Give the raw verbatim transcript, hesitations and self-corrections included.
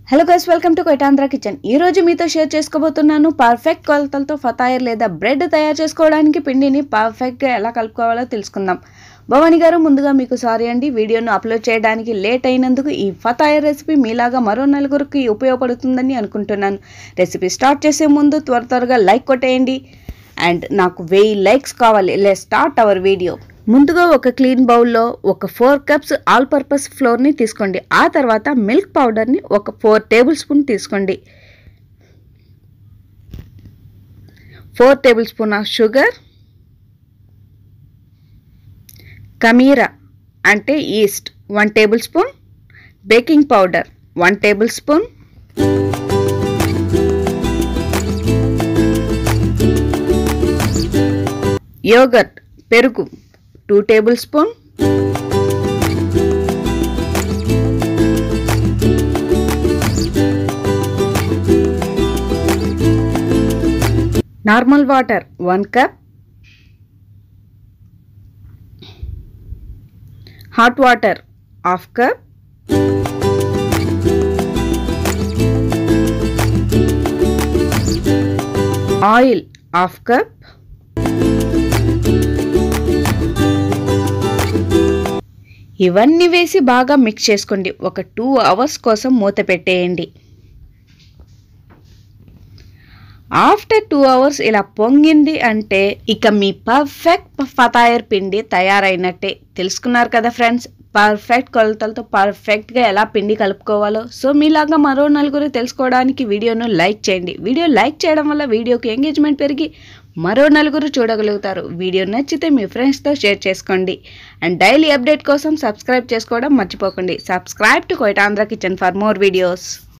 Hello guys, welcome to Kuwait Andhra kitchen. ఈ రోజు మీతో షేర్ చేసుకోబోతున్నాను పర్ఫెక్ట్ కొలతలతో ఫతాయర్ లేదా బ్రెడ్ తయారు చేసుకోవడానికి పిండిని పర్ఫెక్ట్గా ఎలా కలుపుకోవాలో తెలుసుకుందాం. భవాని గారు, ముందుగా మీకు సారీ అండి, వీడియోను అప్లోడ్ చేయడానికి లేట్ అయినందుకు. ఈ ఫతాయర్ రెసిపీ మీలాగా మరో నలుగురికి ఉపయోగపడుతుందని అనుకుంటున్నాను. రెసిపీ స్టార్ట్ చేసే ముందు త్వర త్వరగా లైక్ కొట్టేయండి అండ్ నాకు వెయ్యి లైక్స్ కావాలి. Let's start our video. ముందుగా ఒక క్లీన్ బౌల్లో ఒక ఫోర్ కప్స్ ఆల్ పర్పస్ ఫ్లోర్ని తీసుకోండి. ఆ తర్వాత మిల్క్ పౌడర్ని ఒక ఫోర్ టేబుల్ స్పూన్ తీసుకోండి. Four tablespoon of sugar, కమీరా అంటే yeast one tablespoon, baking powder one tablespoon, yogurt పెరుగు two tablespoon, normal water one cup, hot water half cup, oil half cup, ఇవన్నీ వేసి బాగా mix చేసుకోండి. ఒక two hours కోసం మూత పెట్టేయండి. ఆఫ్టర్ టూ అవర్స్ ఇలా పొంగింది అంటే ఇక మీ పర్ఫెక్ట్ ఫతాయర్ పిండి తయారైనట్టే. తెలుసుకున్నారు కదా ఫ్రెండ్స్, పర్ఫెక్ట్ కొలతలతో పర్ఫెక్ట్గా ఎలా పిండి కలుపుకోవాలో. సో మీలాగా మరో నలుగురు తెలుసుకోవడానికి వీడియోను లైక్ చేయండి. వీడియో లైక్ చేయడం వల్ల వీడియోకి ఎంగేజ్మెంట్ పెరిగి మరో నలుగురు చూడగలుగుతారు. వీడియో నచ్చితే మీ ఫ్రెండ్స్తో షేర్ చేసుకోండి అండ్ డైలీ అప్డేట్ కోసం సబ్స్క్రైబ్ చేసుకోవడం మర్చిపోకండి. Subscribe to Kuwait Andhra kitchen for more videos.